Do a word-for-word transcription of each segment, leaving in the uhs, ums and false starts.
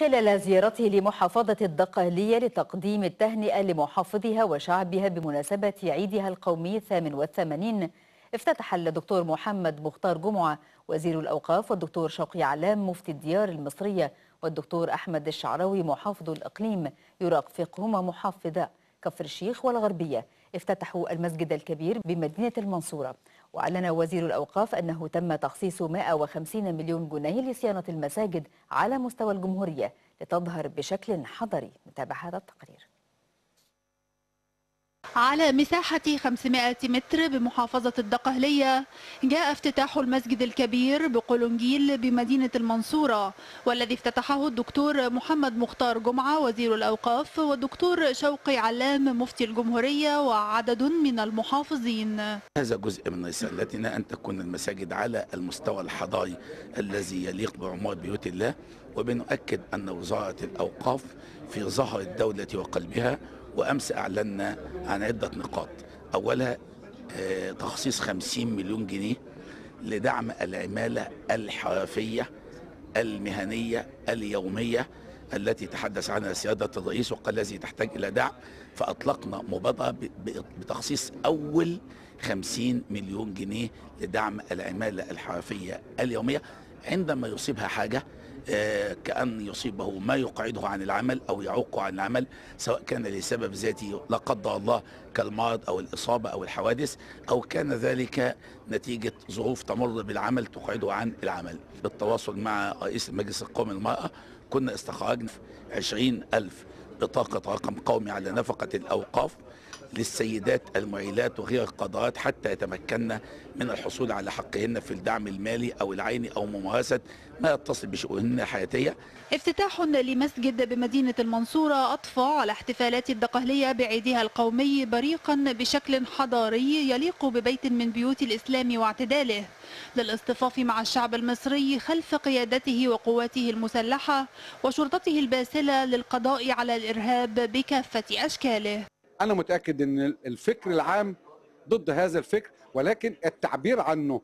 خلال زيارته لمحافظة الدقهلية لتقديم التهنئة لمحافظها وشعبها بمناسبة عيدها القومي الثامن والثمانين، افتتح الدكتور محمد مختار جمعة وزير الأوقاف والدكتور شوقي علام مفتي الديار المصرية والدكتور أحمد الشعراوي محافظ الإقليم يرافقهما محافظا كفر الشيخ والغربية افتتحوا المسجد الكبير بمدينة المنصورة. وأعلن وزير الأوقاف أنه تم تخصيص مئة وخمسين مليون جنيه لصيانة المساجد على مستوى الجمهورية لتظهر بشكل حضري. نتابع هذا التقرير. على مساحة خمسمائة متر بمحافظة الدقهلية جاء افتتاح المسجد الكبير بقلنجيل بمدينة المنصورة، والذي افتتحه الدكتور محمد مختار جمعة وزير الأوقاف والدكتور شوقي علام مفتي الجمهورية وعدد من المحافظين. هذا جزء من رسالتنا أن تكون المساجد على المستوى الحضاري الذي يليق بعمار بيوت الله، وبنؤكد أن وزارة الأوقاف في ظهر الدولة وقلبها. وأمس أعلنا عن عدة نقاط. أولها تخصيص خمسين مليون جنيه لدعم العمالة الحرفية المهنية اليومية التي تحدث عنها سيادة الرئيس وقال الذي تحتاج إلى دعم، فأطلقنا مبادرة بتخصيص أول خمسين مليون جنيه لدعم العمالة الحرفية اليومية عندما يصيبها حاجة، كأن يصيبه ما يقعده عن العمل أو يعوقه عن العمل، سواء كان لسبب ذاتي لا قدر الله كالمرض أو الإصابة أو الحوادث، أو كان ذلك نتيجة ظروف تمر بالعمل تقعده عن العمل. بالتواصل مع رئيس المجلس القومي للمرأة كنا استخرجنا عشرين ألف بطاقة رقم قومي على نفقة الأوقاف للسيدات المعيلات وغير القادرات حتى يتمكن من الحصول على حقهن في الدعم المالي أو العيني أو ممارسة ما يتصل بشؤونهن الحياتية. افتتاح لمسجد بمدينة المنصورة أضفى على احتفالات الدقهلية بعيدها القومي بريقا بشكل حضاري يليق ببيت من بيوت الإسلام واعتداله، للاصطفاف مع الشعب المصري خلف قيادته وقواته المسلحة وشرطته الباسلة للقضاء على الإرهاب بكافة أشكاله. أنا متأكد أن الفكر العام ضد هذا الفكر، ولكن التعبير عنه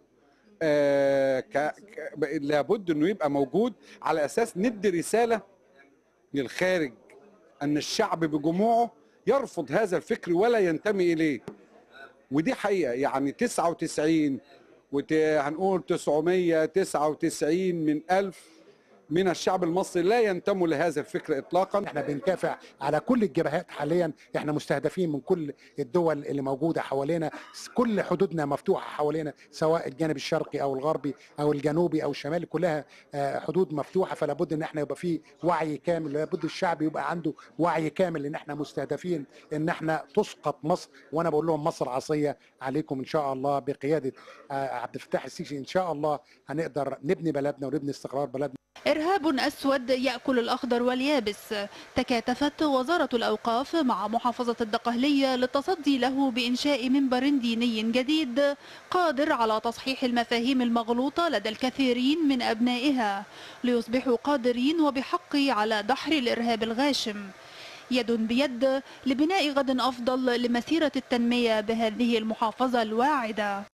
آه ك... ك... لابد أنه يبقى موجود على أساس ندي رسالة للخارج أن الشعب بجموعه يرفض هذا الفكر ولا ينتمي إليه. ودي حقيقة، يعني تسعة وتسعين وت... هنقول تسعمائة وتسعة وتسعين من ألف من الشعب المصري لا ينتموا لهذا الفكر اطلاقا. احنا بنكافح على كل الجبهات حاليا، احنا مستهدفين من كل الدول اللي موجوده حوالينا، كل حدودنا مفتوحه حوالينا سواء الجانب الشرقي او الغربي او الجنوبي او الشمالي، كلها حدود مفتوحه. فلا بد ان احنا يبقى في وعي كامل، لابد الشعب يبقى عنده وعي كامل ان احنا مستهدفين ان احنا تسقط مصر. وانا بقول لهم مصر عصيه عليكم ان شاء الله بقياده عبد الفتاح السيسي، ان شاء الله هنقدر نبني بلدنا ونبني استقرار بلدنا. إرهاب أسود يأكل الأخضر واليابس. تكاتفت وزارة الأوقاف مع محافظة الدقهلية للتصدي له بإنشاء منبر ديني جديد قادر على تصحيح المفاهيم المغلوطة لدى الكثيرين من أبنائها ليصبحوا قادرين وبحق على دحر الإرهاب الغاشم. يد بيد لبناء غد أفضل لمسيرة التنمية بهذه المحافظة الواعدة.